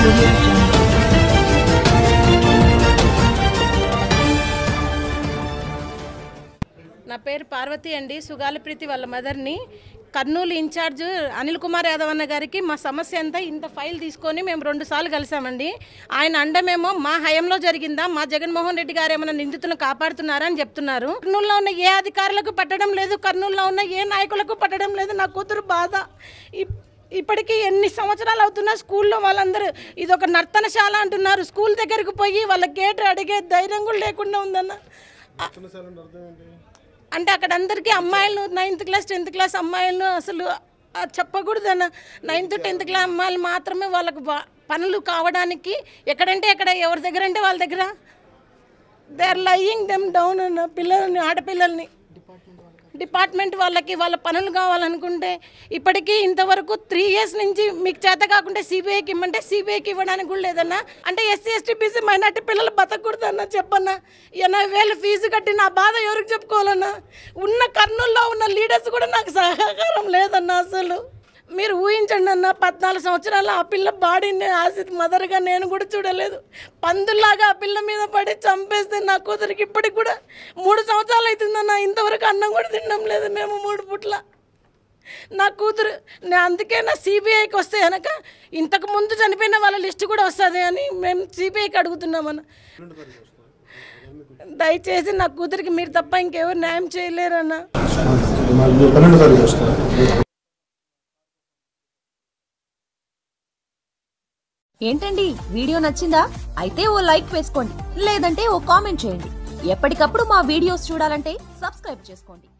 నా పేరు పార్వతి అండి. సుగాలప్రీతి వాళ్ళ మదర్ని. కర్నూలు ఇన్ఛార్జ్ అనిల్ కుమార్ యాదవ్ అన్న గారికి మా సమస్య అంతా ఇంత ఫైల్ తీసుకొని మేము 2 సార్లు కలిసామండి. ఆయన అండమేమో మా హయంలో జరిగిందా, మా జగన్మోహన్ రెడ్డి గారు ఏమైనా నిందితులను కాపాడుతున్నారా అని చెప్తున్నారు. కర్నూలులో ఉన్న ఏ అధికారులకు పట్టడం లేదు, కర్నూలులో ఉన్న ఏ నాయకులకు పట్టడం లేదు. నా కూతురు బాధ. ఇప్పటికీ ఎన్ని సంవత్సరాలు అవుతున్నా స్కూల్లో వాళ్ళందరూ ఇదొక నర్తనశాల అంటున్నారు. స్కూల్ దగ్గరకు పోయి వాళ్ళ గేట్ అడిగే ధైర్యం కూడా లేకుండా ఉందన్న. అంటే అక్కడ అందరికీ అమ్మాయిలు 9th క్లాస్ 10th క్లాస్ అమ్మాయిలను అసలు చెప్పకూడదన్న. 9th 10th క్లాస్ అమ్మాయిలు మాత్రమే వాళ్ళకు పనులు కావడానికి ఎక్కడంటే ఎక్కడ, ఎవరి దగ్గర అంటే వాళ్ళ దగ్గర they are lying them down అన్న. పిల్లల్ని, ఆడపిల్లల్ని డిపార్ట్మెంట్ వాళ్ళకి వాళ్ళ పనులు కావాలనుకుంటే ఇప్పటికీ ఇంతవరకు 3 years నుంచి మీకు చేత కాకుంటే సిబిఐకి ఇమ్మంటే సిబిఐకి ఇవ్వడానికి కూడా లేదన్నా. అంటే ఎస్సీ ఎస్టీ బీసీ మైనార్టీ పిల్లలు బతకూడదన్నా. చెప్పన్నా, 80,000 ఫీజు కట్టి నా బాధ ఎవరికి చెప్పుకోవాలన్నా? ఉన్న కర్నూలులో ఉన్న లీడర్స్ కూడా నాకు సహకారం లేదన్నా. అసలు మీరు ఊహించండి అన్న, 14 సంవత్సరాలు ఆ పిల్ల బాడీని ఆసిత్ మదర్గా నేను కూడా చూడలేదు. పందుల్లాగా ఆ పిల్ల మీద పడి చంపేస్తే నా కూతురికి ఇప్పటికి కూడా 3 సంవత్సరాలు అవుతుందన్న. ఇంతవరకు అన్నం కూడా తినడం లేదు మేము 3 పూట్ల. నా కూతురు అందుకే నా సిబిఐకి వస్తే కనుక ఇంతకు ముందు చనిపోయిన వాళ్ళ లిస్టు కూడా వస్తుంది అని మేము సిబిఐకి అడుగుతున్నామన్న. దయచేసి నా కూతురికి మీరు తప్ప ఇంకెవరు న్యాయం చేయలేరన్న. ఏంటండి, వీడియో నచ్చిందా? అయితే ఓ లైక్ వేసుకోండి, లేదంటే ఓ కామెంట్ చేయండి. ఎప్పటికప్పుడు మా వీడియోస్ చూడాలంటే సబ్స్క్రైబ్ చేసుకోండి.